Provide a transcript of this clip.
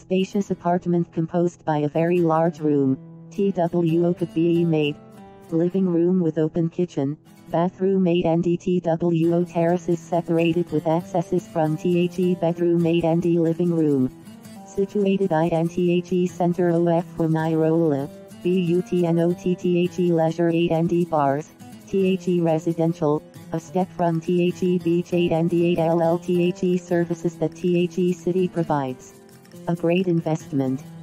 Spacious apartment composed by a very large room. TWO could be made. Living room with open kitchen. Bathroom 8 and TWO terraces separated with accesses from THE bedroom 8 and living room. Situated and THE center of Fuengirola. BUTNOTTHE leisure 8 and bars. THE residential. A step from THE beach 8 and 8 LLTHE services that THE city provides. A great investment.